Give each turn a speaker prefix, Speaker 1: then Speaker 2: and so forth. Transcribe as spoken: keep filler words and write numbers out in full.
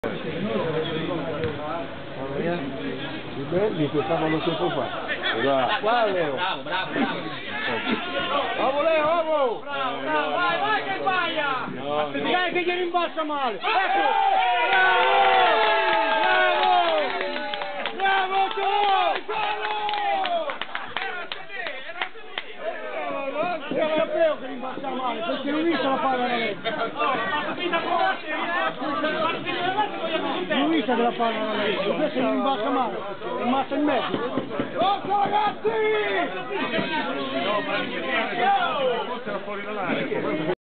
Speaker 1: I belli che stavano tempo fa. Qua Leo.
Speaker 2: Bravo, bravo, bravo.
Speaker 1: Bravo Leo, bravo!
Speaker 2: Bravo, bravo, vai, vai che sbaglia!
Speaker 1: Dai che gli rimbalza male! Ecco! Bravo! Bravo! Bravo! Io sapevo che rimbalza male, perché non visto la palla alla legge. Non visto che la palla alla legge, questo non rimbalza male, è massa in mezzo. Forza ragazzi!
Speaker 3: Fuori dall'area.